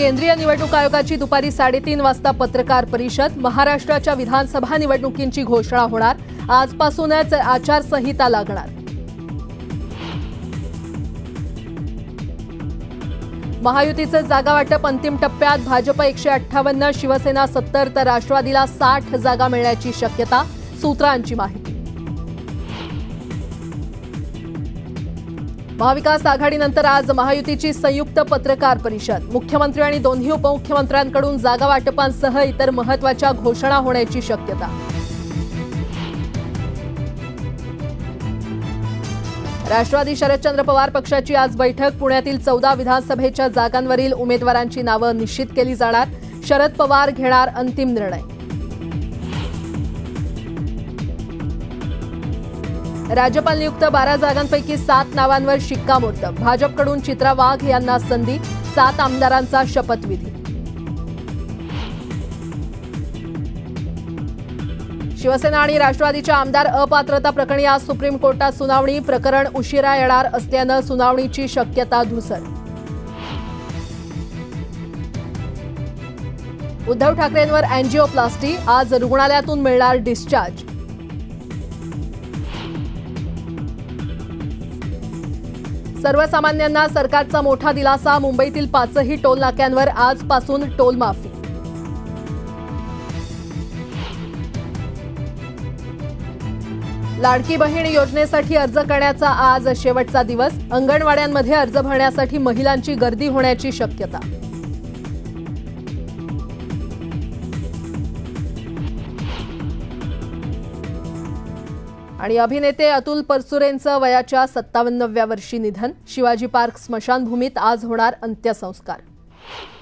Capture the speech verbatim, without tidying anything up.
केंद्रीय निवडणूक आयोगाची दुपारी साडेतीन वाजता पत्रकार परिषद। महाराष्ट्राच्या विधानसभा निवडणुकींची घोषणा होणार। आजपासूनच आचारसंहिता लागणार। महायुतीचे जागा वाटप अंतिम टप्प्यात। भाजप एकशे अठ्ठावन्न, शिवसेना सत्तर तर राष्ट्रवादीला साठ जागा मिळण्याची शक्यता। सूत्रांची माहिती। महाविकास आघाडीनंतर आज महायुतीची संयुक्त पत्रकार परिषद। मुख्यमंत्री आणि दोन्ही उपमुख्यमंत्र्यांकडून जागा वाटपांसह इतर महत्त्वाच्या घोषणा होण्याची शक्यता। राष्ट्रवादी शरदचंद्र पवार पक्षाची आज बैठक। पुण्यातील चौदा विधानसभेच्या जागांवरील उमेदवारांची नावे निश्चित केली जाणार। शरद पवार घेणार अंतिम निर्णय। राज्यपाल नियुक्त बारा जागांपैकी सात नावांवर शिक्कामोर्तब। भाजपकडून चित्रा वाघ यांना संधी। सात आमदारांचा शपथविधी। शिवसेना आणि राष्ट्रवादीच्या आमदार अपात्रता प्रकरणी आज सुप्रीम कोर्टात सुनावणी। प्रकरण उशिरा येणार असल्याने सुनावणीची शक्यता धूसर। उद्धव ठाकरेंवर अँजिओप्लास्टी। आज रुग्णालयातून मिळणार डिस्चार्ज। सर्वसामान्यांना सरकारचा मोठा दिलासा। मुंबईतील पाचही टोल नाक्यांवर आजपासून टोल माफी। लाडकी बहीण योजनेसाठी अर्ज करण्याचा आज शेवटचा दिवस। अंगणवाड्यांमध्ये अर्ज भरण्यासाठी महिलांची गर्दी होण्याची शक्यता। आणि अभिनेते अतुल परचुरेंचं वयाच्या सत्तावन्नाव्या वर्षी निधन। शिवाजी पार्क स्मशानभूमीत आज होणार अंत्यसंस्कार।